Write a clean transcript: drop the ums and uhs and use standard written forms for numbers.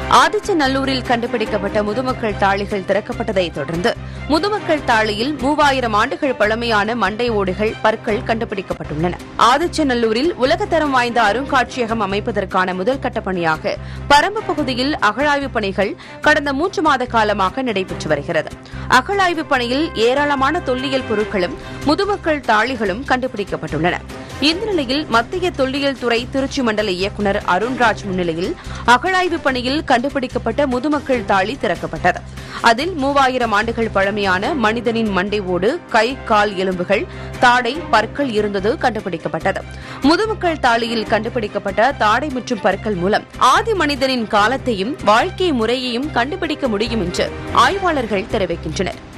ஆதிச்சநல்லூரில் கண்டுபிடிக்கப்பட்ட முதுமக்கள் தாழிகள் திறக்கப்பட்டதைத் தொடர்ந்து முதுமக்கள் தாழியில் 3000 ஆண்டுகள் பழமையான மண்டை ஓடுகள், பற்கள் கண்டுபிடிக்கப்பட்டுள்ளன. ஆதிச்சநல்லூரில் உலகத்தரம் வாய்ந்த அருங்காட்சியகம் அமைப்பதற்கான முதல்கட்ட பணியாக பரம்பு பகுதியில் அகழாய்வுப் பணிகள் கடந்த 3 மாத காலமாக நடைபெற்று வருகிறது. அகழாய்வுப் பணியில் ஏராளமான தொல்லியல் பொருட்களும் முதுமக்கள் தாழிகளும் கண்டுபிடிக்கப்பட்டுள்ளன. இந்த நிலையில் மத்திய தொல்லியல் துறை திருச்சி மண்டல இயக்குநர் அருண்ராஜ் முன்னிலையில் அகழாய்வுப் பணியில் கண்டுபிடிக்கப்பட்ட முதுமக்கள் தாழி திறக்கப்பட்டது. அதில் 3000 ஆண்டுகள் பழமையான மனிதனின் மண்டை ஓடு, கை, கால் எலும்புகள், தாடை, பற்கள் இருந்தது கண்டுபிடிக்கப்பட்டது. முதுமக்கள் தாழியில் கண்டுபிடிக்கப்பட்ட தாடை மற்றும் பற்கள் மூலம் ஆதி மனிதனின் காலத்தையும் வாழ்க்கை முறையையும் கண்டுபிடிக்க முடியும் என்று ஆய்வாளர்கள் தெரிவிக்கின்றனர்.